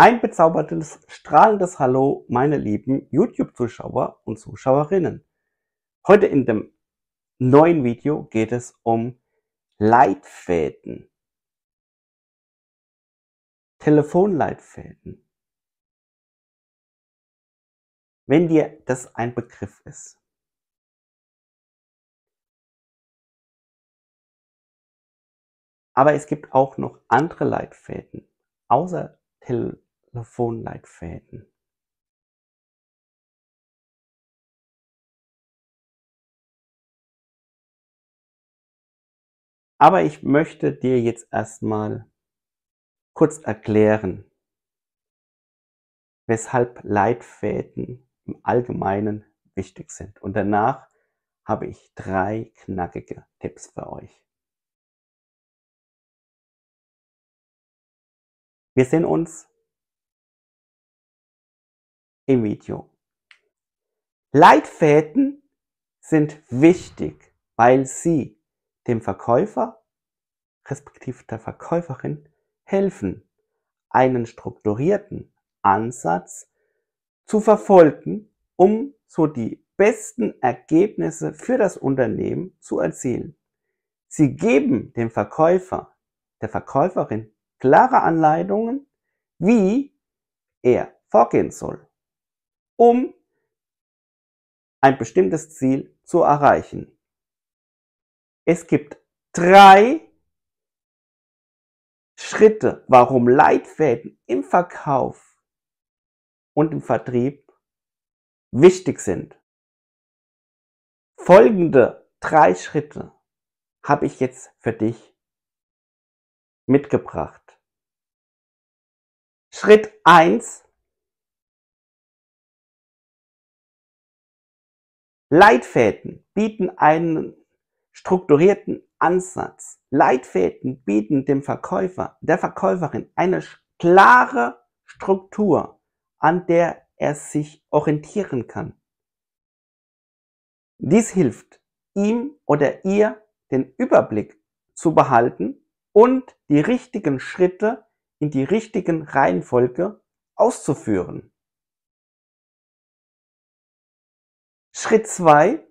Ein bezauberndes, strahlendes Hallo, meine lieben YouTube-Zuschauer und Zuschauerinnen. Heute in dem neuen Video geht es um Leitfäden, Telefonleitfäden. Wenn dir das ein Begriff ist. Aber es gibt auch noch andere Leitfäden, außer Telefonleitfäden. Aber ich möchte dir jetzt erstmal kurz erklären, weshalb Leitfäden im Allgemeinen wichtig sind. Und danach habe ich 3 knackige Tipps für euch. Wir sehen uns im Video. Leitfäden sind wichtig, weil sie dem Verkäufer respektive der Verkäuferin helfen, einen strukturierten Ansatz zu verfolgen, um so die besten Ergebnisse für das Unternehmen zu erzielen. Sie geben dem Verkäufer, der Verkäuferin klare Anleitungen, wie er vorgehen soll, um ein bestimmtes Ziel zu erreichen. Es gibt 3 Schritte, warum Leitfäden im Verkauf und im Vertrieb wichtig sind. Folgende 3 Schritte habe ich jetzt für dich mitgebracht. Schritt 1: Leitfäden bieten einen strukturierten Ansatz. Leitfäden bieten dem Verkäufer, der Verkäuferin eine klare Struktur, an der er sich orientieren kann. Dies hilft ihm oder ihr, den Überblick zu behalten und die richtigen Schritte in die richtigen Reihenfolge auszuführen. Schritt 2: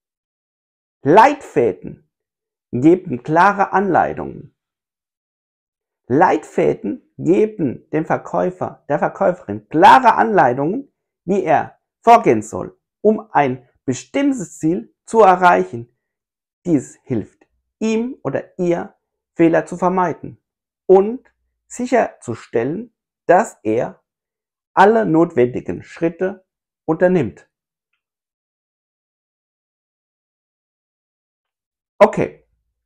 Leitfäden geben klare Anleitungen. Leitfäden geben dem Verkäufer, der Verkäuferin klare Anleitungen, wie er vorgehen soll, um ein bestimmtes Ziel zu erreichen. Dies hilft ihm oder ihr, Fehler zu vermeiden und sicherzustellen, dass er alle notwendigen Schritte unternimmt. Okay.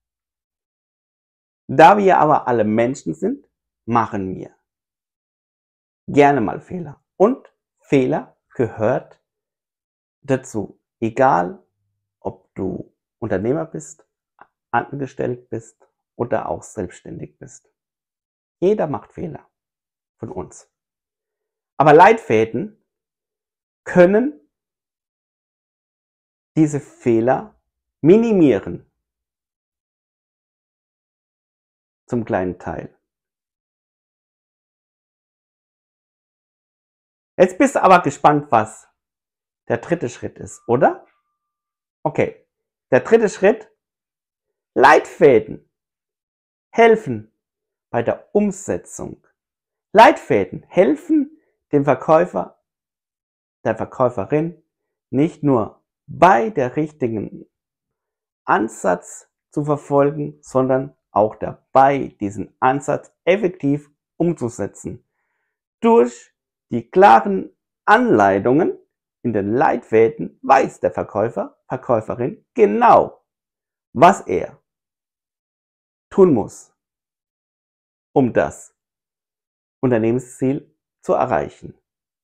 Da wir aber alle Menschen sind, machen wir gerne mal Fehler. Und Fehler gehört dazu. Egal, ob du Unternehmer bist, angestellt bist oder auch selbstständig bist. Jeder macht Fehler von uns. Aber Leitfäden können diese Fehler minimieren. Zum kleinen Teil. Jetzt bist du aber gespannt, was der 3. Schritt ist, oder? Okay, der 3. Schritt: Leitfäden helfen bei der Umsetzung. Leitfäden helfen dem Verkäufer, der Verkäuferin nicht nur bei der richtigen Ansatz zu verfolgen, sondern auch dabei, diesen Ansatz effektiv umzusetzen. Durch die klaren Anleitungen in den Leitfäden weiß der Verkäufer, Verkäuferin genau, was er tun muss, um das Unternehmensziel zu erreichen.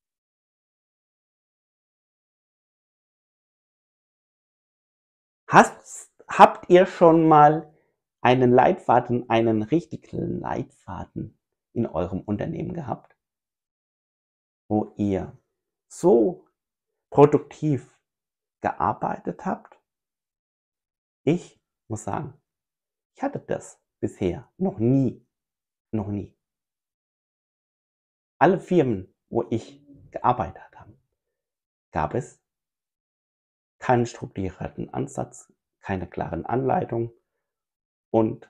Habt ihr schon mal einen Leitfaden, einen richtigen Leitfaden in eurem Unternehmen gehabt, wo ihr so produktiv gearbeitet habt? Ich muss sagen, ich hatte das bisher noch nie. alle Firmen, wo ich gearbeitet habe, gab es keinen strukturierten Ansatz, keine klaren Anleitungen und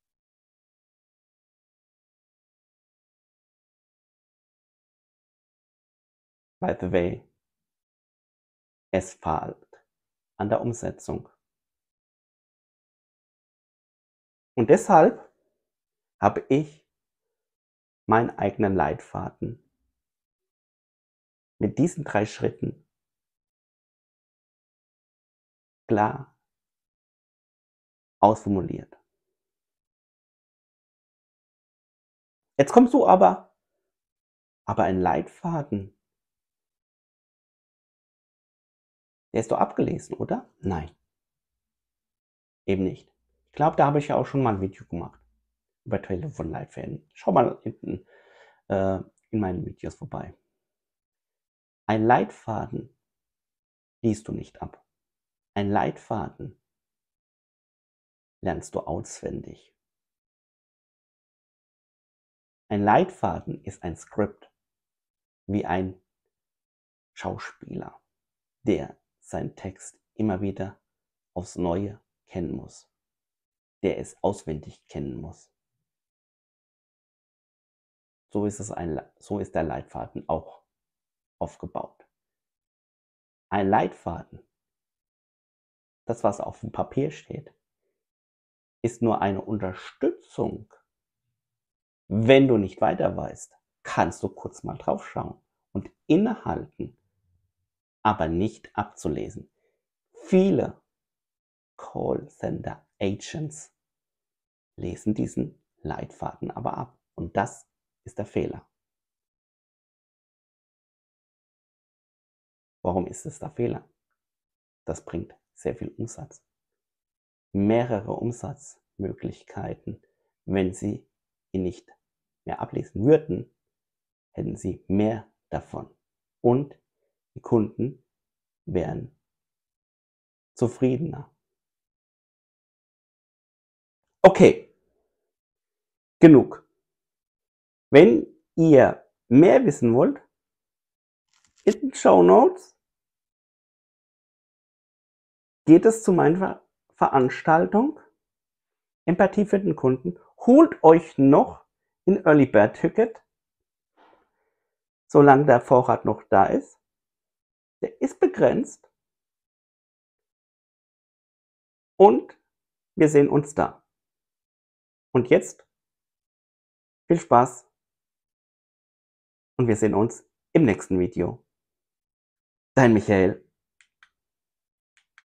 by the way, es fehlt an der Umsetzung. Und deshalb habe ich meinen eigenen Leitfaden mit diesen 3 Schritten klar ausformuliert. Jetzt kommst du aber ein Leitfaden, der ist doch abgelesen, oder? Nein, eben nicht. Ich glaube, da habe ich ja auch schon mal ein Video gemacht über Telefonleitfäden. Schau mal hinten in meinen Videos vorbei. Ein Leitfaden liest du nicht ab. Ein Leitfaden lernst du auswendig. Ein Leitfaden ist ein Skript, wie ein Schauspieler, der seinen Text immer wieder aufs Neue kennen muss, der es auswendig kennen muss. So ist der Leitfaden auch aufgebaut. Ein Leitfaden, das was auf dem Papier steht, ist nur eine Unterstützung. Wenn du nicht weiter weißt, kannst du kurz mal drauf schauen und innehalten, aber nicht abzulesen. Viele Callcenter Agents lesen diesen Leitfaden aber ab und das ist der Fehler. Warum ist es der Fehler? Das bringt sehr viel Umsatz. Mehrere Umsatzmöglichkeiten. Wenn Sie ihn nicht mehr ablesen würden, hätten Sie mehr davon. Und die Kunden wären zufriedener. Okay, genug. Wenn ihr mehr wissen wollt, in den Shownotes geht es zu meiner Veranstaltung Empathie für den Kunden. Holt euch noch ein Early Bird Ticket, solange der Vorrat noch da ist. Der ist begrenzt. Und wir sehen uns da. Und jetzt viel Spaß und wir sehen uns im nächsten Video. Dein Michael.